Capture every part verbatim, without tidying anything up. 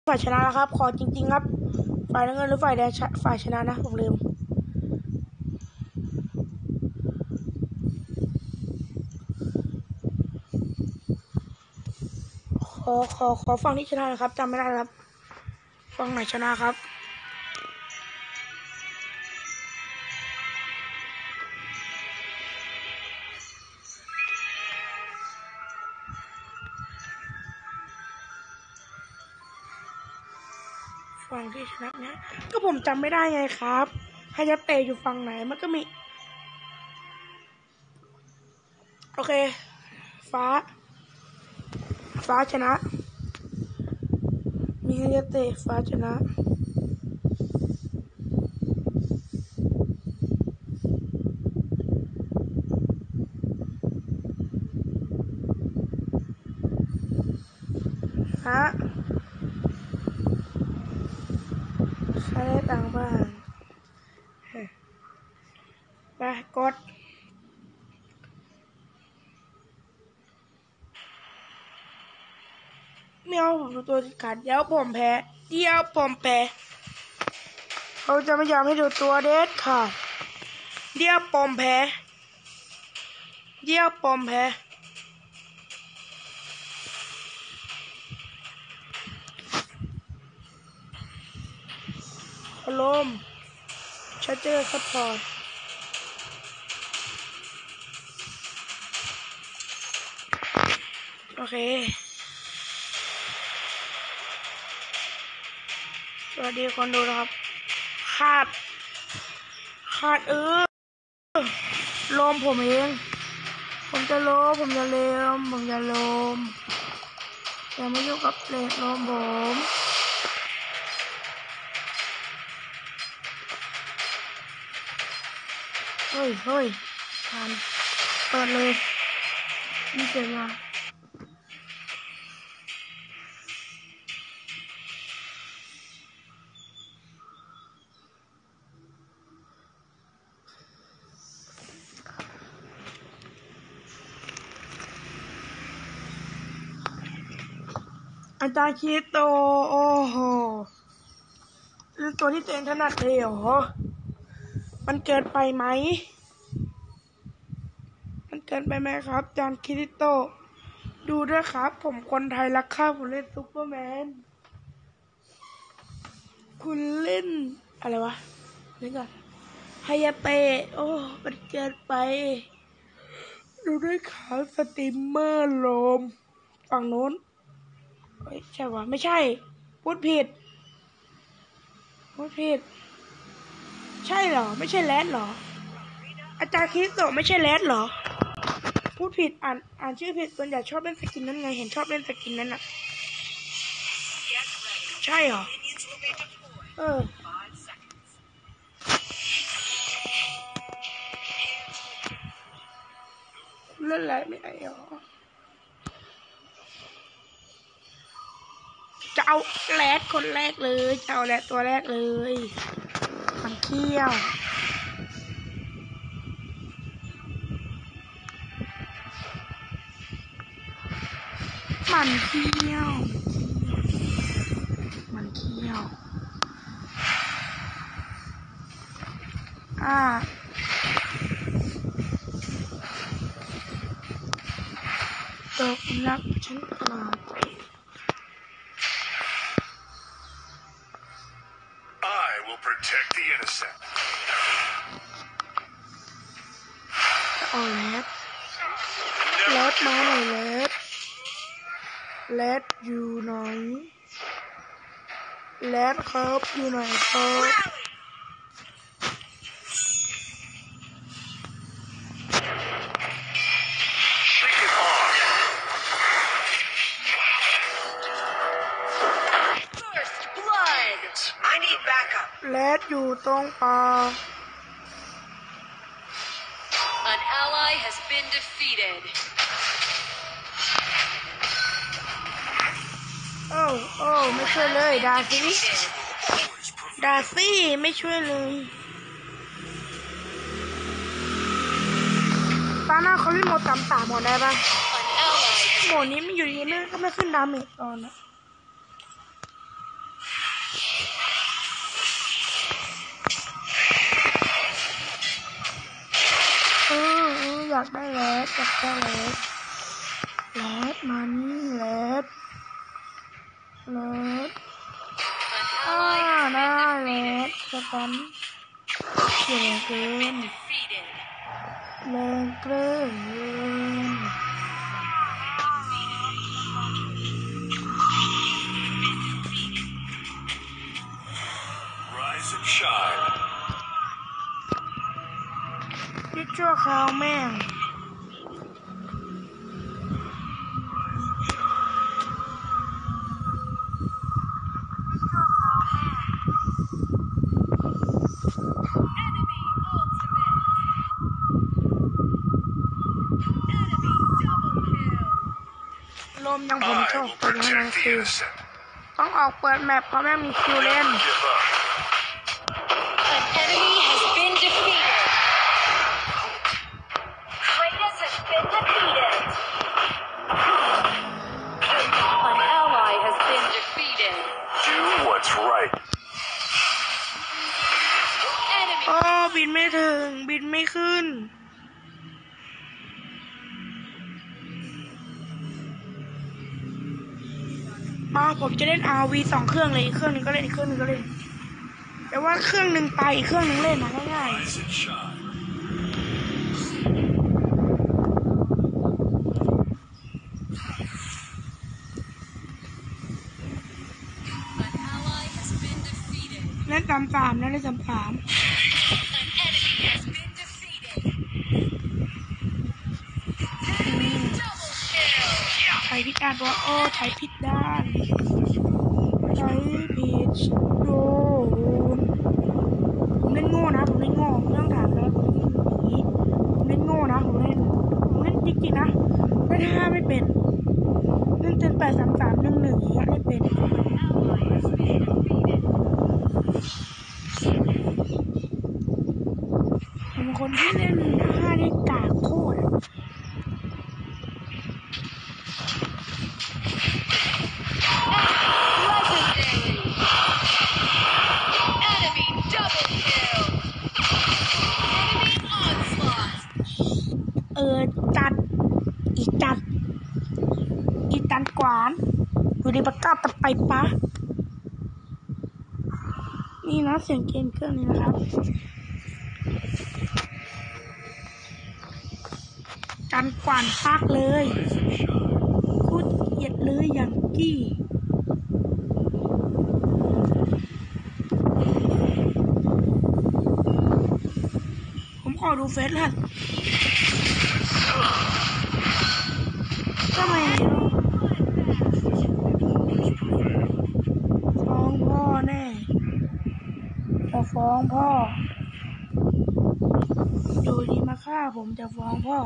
ฝ่ายชนะแล้วครับขอจริงๆครับฝ่ายน้ำเงินหรือฝ่ายแดงฝ่ายชนะนะผมลืมขอขอขอฝั่งที่ชนะครับจำไม่ได้ครับฝั่งไหนชนะครับฝั่งที่ชนะเนี่ยก็ผมจำไม่ได้ไงครับฮายาเตะอยู่ฝั่งไหนมันก็มีโอเคฟ้าฟ้าชนะมีฮายาเตะฟ้าชนะฮะใช้ได้ตังค์บ้างไปกดไม่เอาผมดูตัวขาดเดี๋ยวผมแพ้เดี๋ยวผมแพ้เขาจะไม่ยอมให้ดูตัวเด็ดขาดเดี๋ยวผมแพ้เดี๋ยวผมแพ้อารมณ์ชัดเจนซัพพอร์ตโอเคสวัสดีคนดูนะครับขาดขาดเออลมผมเองผมจะลมผมจะเลมผมจะลมอย่ามายุ่งกับเลนลมผมเฮ้ยเฮ้ยทันเปิดเลยนี่เสร็จมาอาจารย์คิโตโอ้โหเรื่องตัวที่ตัวเองถนัดเลยเหรอมันเกินไปไหมมันเกินไปไหมครับอาจารย์คิโตดูด้วยครับผมคนไทยรักข้าผมเล่นซุปเปอร์แมนคุณเล่นอะไรวะเล่นก่อนฮายาเตะโอ้มันเกินไปดูด้วยครับสตรีมเมอร์โลมฝั่งโน้นเฮ้ยใช่วะไม่ใช่พูดผิดพูดผิดใช่เหรอไม่ใช่แรดเหรออาจารย์คิโตะไม่ใช่แรดเหรอพูดผิดอ่านอ่านชื่อผิดส่วนใหญ่ชอบเล่นสกินนั้นไงเห็นชอบเล่นสกินนั้นอ่ะใช่เหรอเออเล่นอะไรไม่ได้หรอจะเอาแรดคนแรกเลยจะเอาแรดตัวแรกเลยมันเขี้ยวมันเขี้ยวมันเขี้ยวอ่าตกรักฉันกลาด Protect the innocent. เอาแรดแรดมาหน่อยแรดแรดอยู่ไหนแรดครับอยู่ไหนครับแรดอยู่ตรงป่า An ally has been defeated. โอ้โอ้ไม่ช่วยเลยดาซี่ดาซี่ไม่ช่วยเลยตาหน้าเขาเล่นโหมดต่ำสามหมดได้ปะโหมดนี้ไม่อยู่ดีๆก็ไม่ขึ้นดาเมจตอนนะได้เลสอยากได้เลสเลสมานี่เลสเลส An อ่า ally has ได้ been เล defeated. สสตันเก่งเกิน Defeated. แรงเกิน Rise and shine. ยึดชั่วคราวแม่ง Enemy ultimate. Enemy double kill. ลมยังผมช I อบ will ตัวนี้นะ protect the คือ innocent. ต้องออกเปิดแมปเพราะแม่งมีคิวเล่น Never give up. An enemy has been defeated. Kratos has been defeated. An ally has been defeated. Do what's right. Enemy โอ้บินไม่ถึงบินไม่ขึ้นมาผมจะเล่น อาร์ วี สองเครื่องเลยอีกเครื่องหนึงก็เล่นอีกเครื่องหนึงก็เล่นแต่ว่าเครื่องหนึ่งไปอีกเครื่องหนึงเล่นนะง่าย Rise and shine. An ally has been defeated. ๆเล่นสามสามนะเล่นสามสาม An enemy has been defeated. Enemy double kill. ใช้พิษด้านว่าโอ้ใช้พิษด้านใช้ผิดโดนผมเล่นโง่นะผมเล่นโง่ไม่ต้องถามแล้วผมเล่นผีผมเล่นโง่นะผมเล่นผมเล่นจริงๆนะเล่นห้าไม่เป็นเล่นเจ็ดแปดสามสามหนึ่งหนึ่งอย่างเงี้ยไม่เป็น Ally has been defeated. ผมเป็นคนที่เล่นห้าได้กากโคตร Legendary. Enemy double kill. Enemy onslaught. เออจัดอีจัดอีจันกวานอยู่ในปากกาตะไปปะนี่นะเสียงเกมเครื่องนี้นะครับจันกวานปากเลยพูดเหยียดเลยอย่างกี้ผมขอดูเฟซเลยทำไมฟ้องพ่อแน่จะฟ้องพ่อดูดีมาฆ่าผมจะฟ้องพ่อ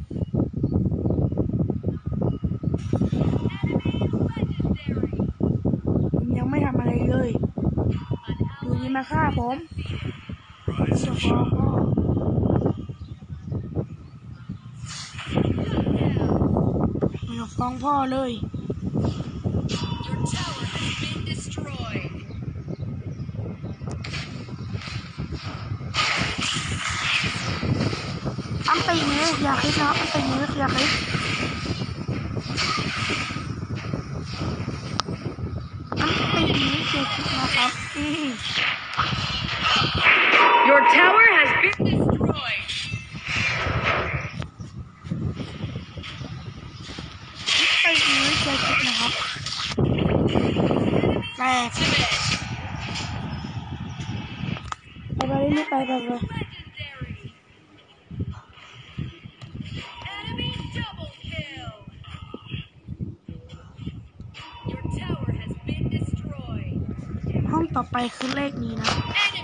ผมยังไม่ทำอะไรเลยดูดีมาฆ่าผมจะฟ้องพ่อผมจะฟ้องพ่อเลย Your tower has been destroyed. อันตีนี้อย่าคิดนะอันตีนี้อย่าคิดอันตีนี้อย่าคิดนะครับอืม Your tower has been destroyed. อันตีนี้อย่าคิดนะครับแตก Ultimate. ไปไปนี่ไปไปไป Legendary. Enemy double kill. Your tower has been destroyed. ห้องต่อไปคือเลขนี้นะ Enemy.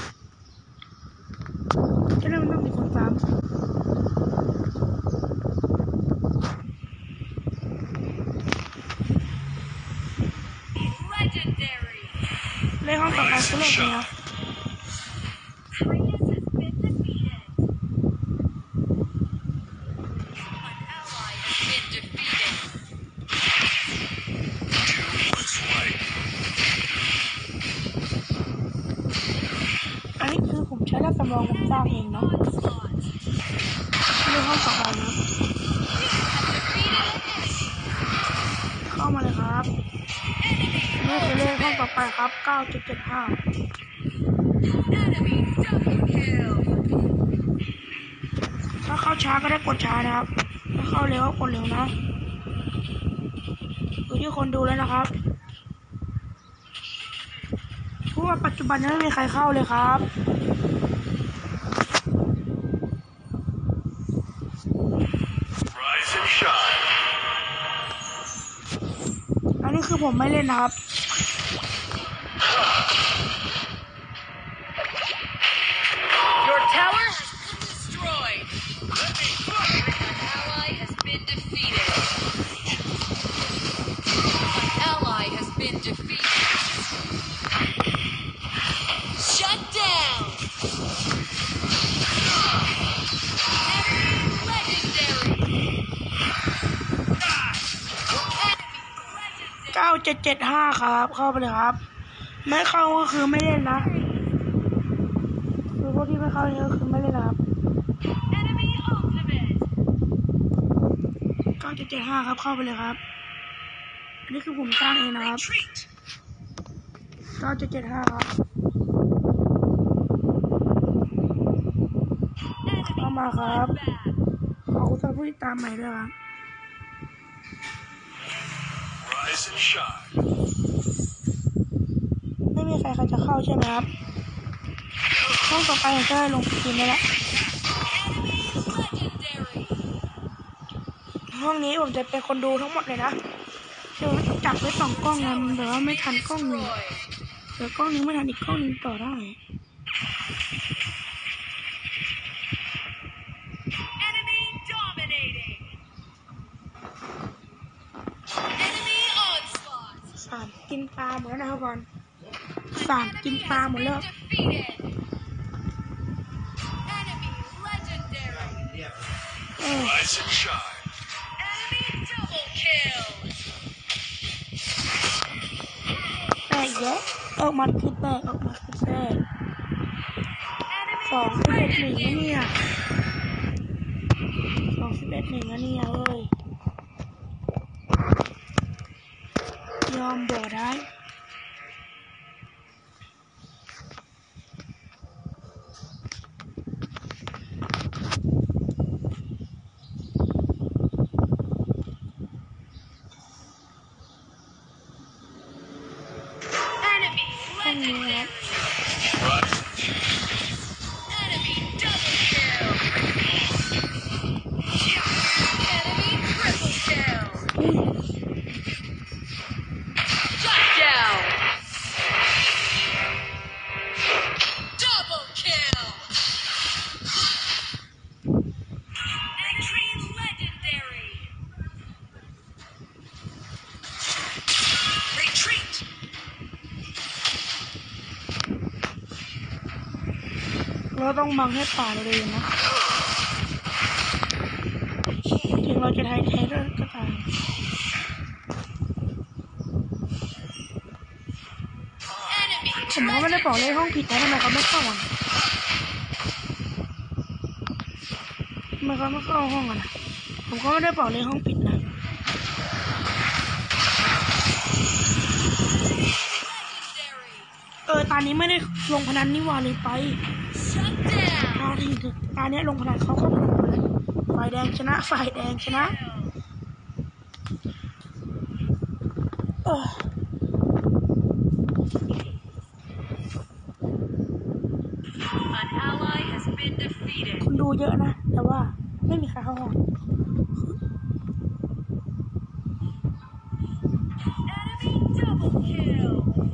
จะได้ไม่ต้องมีคนตาม Legendary. เลขห้องต่อไปคือเลขนี้ครับ Kratos has been defeated. An ally has been defeated. Do what's right. อันนี้คือผมใช้เลขสำรองผมสร้างเองเนาะ Onslaught. เลขห้องต่อไปห้องต่อไปครับเก้าจุดเจ็ดห้า Enemy double kill. ถ้าเข้าช้าก็ได้กดช้านะครับถ้าเข้าเร็วก็กดเร็วนะอยู่ที่คนดูแล้วนะครับเพราะว่าปัจจุบันยังไม่มีใครเข้าเลยครับอันนี้คือผมไม่เล่นนะครับ Your tower has been destroyed. An ally has been defeated. An ally has been defeated. Shut down. Enemy legendary. Enemy เก้าเจ็ดเจ็ดห้าครับเข้าไปเลยครับไม่เข้าก็คือไม่เล่นนะคือพวกที่ไม่เข้านี่ก็คือไม่เล่นนะครับ Enemy ultimate. เก้าเจ็ดเจ็ดห้าครับเข้าไปเลยครับอันนี้คือผมสร้างเองนะครับ Retreat. เก้าเจ็ดเจ็ดห้าครับเข้ามาครับขอบคุณสำหรับผู้ติดตามใหม่ด้วยครับ Rise and shine. ไม่มีใครเขาจะเข้าใช่ไหมครับห้องต่อไปผมจะได้ลงทีมได้แล้ว Legendary. ห้องนี้ผมจะเป็นคนดูทั้งหมดเลยนะคือจับไว้สองกล้องไงมันแบบว่าไม่ทันกล้องหนึ่ง Destroyed. เดี๋ยวกล้องนึงไม่ทันอีกกล้องนึงต่อได้ Enemy dominating. Enemy onslaught. สามกินปลาหมดแล้วนะครับบอลสามกินปลาหมดแล้ว Defeated. Enemy legendary. เออ Rise and shine. Enemy double kill. แตกเยอะออกมาคือแตกออกมาคือแตก Enemy สองสิบเอ็ดหนึ่งนะ legendary. เนี่ยสองสิบเอ็ดหนึ่งนะเนี่ยเอ้ยยอมบ่ได้ Enemy legendary. Enemy double kill. Enemy triple kill. Shut down. Double kill. Enemy legendary. Retreat. เราต้องบังให้ป่าเลยนะถึงเราจะไทยแท้ก็ตามผมก็ไม่ได้บอกเลยห้องผิดนะทำไมเขาไม่เข้าอ่ะทำไมเขาไม่เข้าห้องอ่ะนะผมก็ไม่ได้บอกเลยห้องผิดนะเออตอนนี้ไม่ได้ลงพนันนี่หว่าเลยไป Shut down. ตาทีถึงตาเนี้ยลงพนันเขาเข้าพนันหมดเลยฝ่ายแดงชนะฝ่ายแดงชนะเออ An ally has been defeated. คนดูเยอะนะแต่ว่าไม่มีใครเข้าห้อง Enemy double kill.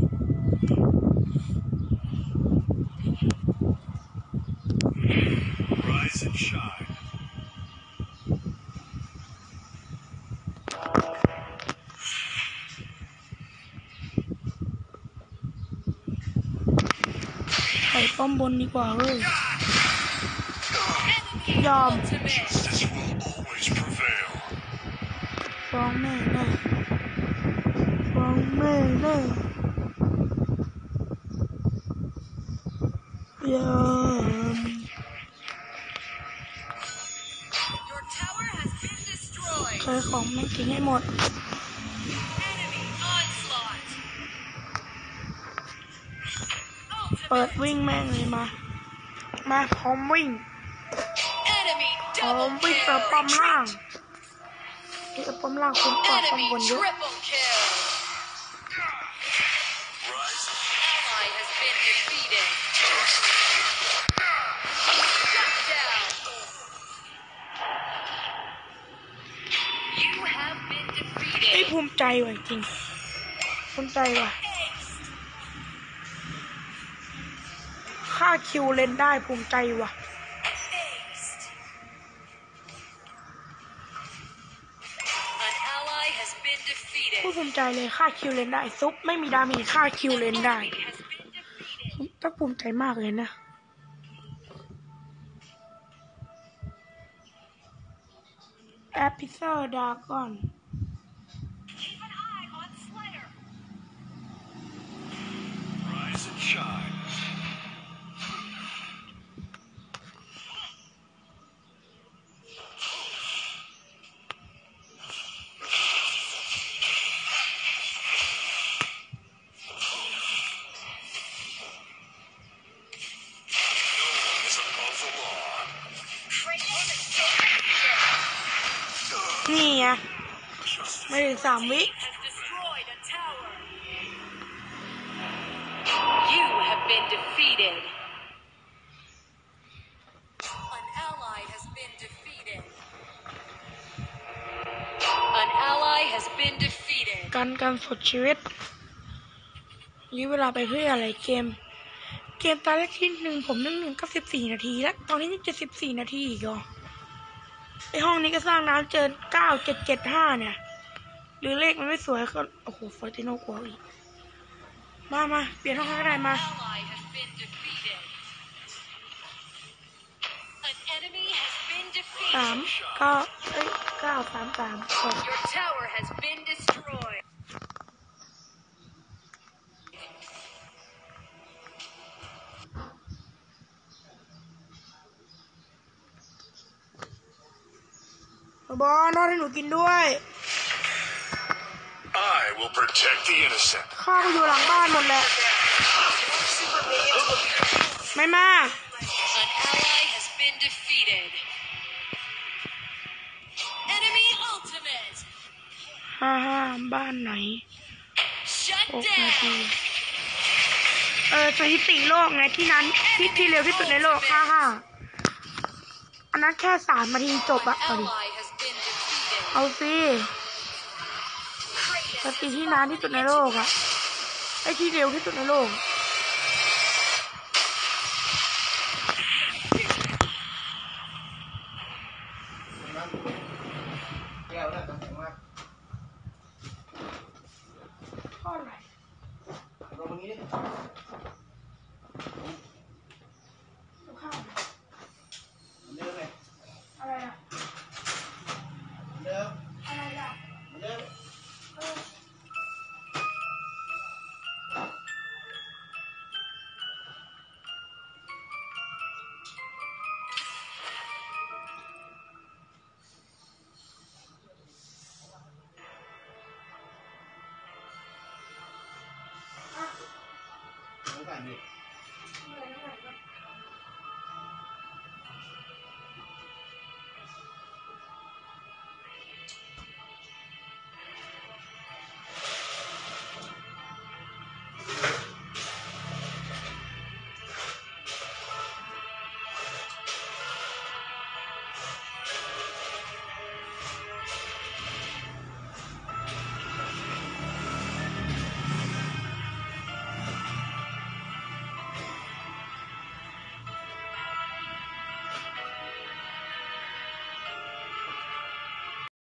Rise and shine. ไปป้อมบนดีกว่าเว้ย Enemy Yum. ultimate. Justice will always prevail. ฟ้องแม่แน่ฟ้องแม่แน่ยอม Your tower has been destroyed. ใช้ของไม่กินให้หมด Enemy onslaught. เปิดวิ่งแม่งเลยมา มาพร้อมวิ่ง Enemy พร้อม double วิ่งเติมป้อม kill. ล่างเติมป้อมล่างคุ้มกว่าป้อม Enemy บนเยอะ triple kill. Rise. Ally has been defeated. Shut down. You have been ไอ้ defeated. ภูมิใจว่ะจริงภูมิใจว่ะค่าคิวเล่นได้ภูมิใจว่ะ An ally has been defeated. ผู้ภูมิใจเลยค่าคิวเล่นได้ซุปไม่มีดาเมจค่าคิวเล่นได้ Enemy has been defeated. ต้องภูมิใจมากเลยนะแอปพิเซอร์ดากอน Keep an eye on Slayer. Rise and shine. No one is above the law. นี่ไง Justice. ไม่ถึงสามวิ Has destroyed a tower. You have been defeated. An ally has been defeated. An ally has been defeated. การการสดชีวิตยื้อเวลาไปเพื่ออะไรเกม เกมตอนแรกที่หนึ่งผมนึ่งหนึ่งก็สิบสี่นาทีแล้วตอนนี้ยังจะสิบสี่นาทีอีกเหรอไอห้องนี้ก็สร้างน้ำเจอเก้าเจ็ดเจ็ดห้าเนี่ย หรือเลขมันไม่สวยก็โอ้โหฟอร์ติโนกลัวอีกมามาเปลี่ยนห้องให้ได้มา Ally has been defeated. An enemy has been สาม defeated. เก้าเอ้ยเก้าสามสามกด Your tower has been destroyed. บอลนอนให้หนูกินด้วย I will protect the innocent. ข้าวอยู่หลังบ้านหมดแหละไม่มาก An ally has been defeated. Enemy ultimate. ห้าห้าบ้านไหน Shut หกนาที down. เออสถิติโลกไงที่นั้นที่ที่เร็วที่สุดในโลกห้าห้าอันนั้นแค่สามนาทีจบ An อะเอาดิ ally has been defeated. เอาสิสถิติที่นานที่สุดในโลกอะไอ้ที่เร็วที่สุดในโลกเท่าไหร่เอาข้าวอะไรอะอะไรอะเออ Không phải gì. Này, này, này.